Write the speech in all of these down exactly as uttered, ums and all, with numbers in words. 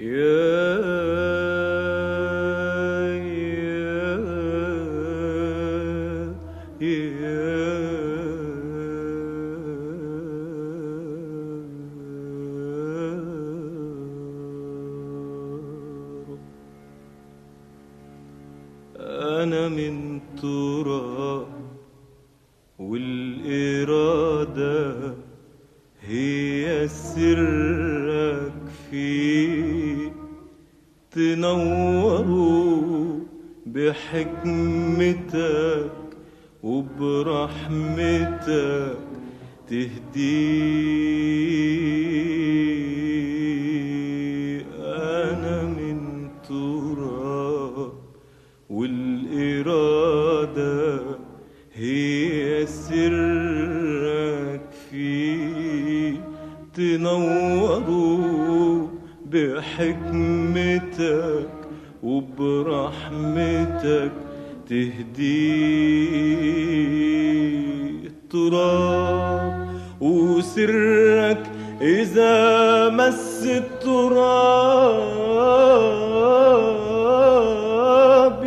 أنا من تراب والإرادة هي سرك فيه، تنوروا بحكمتك وبرحمتك تهديه. أنا من تراب والإرادة هي سرك فيه، تنوروا بحكمتك وبرحمتك تهديه. التراب وسرك إذا مس التراب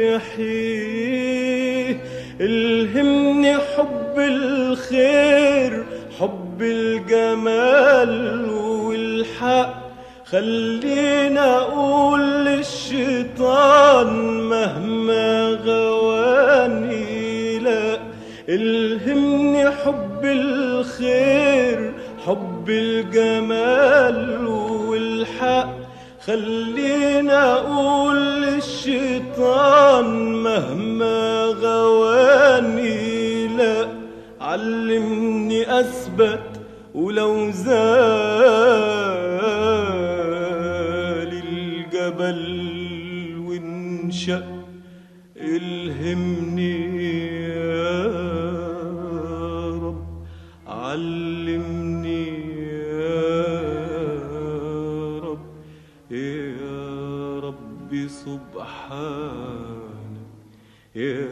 يحييه. الهمني حب الخير، حب الجمال والحق، خلينا أقول للشيطان مهما غواني لا. الهمني حب الخير، حب الجمال والحق، خلينا أقول للشيطان مهما غواني لا. علمني أثبت ولو زال الجبل وانشق. الهمني يا رب، علمني يا رب، يا ربي سبحانك يا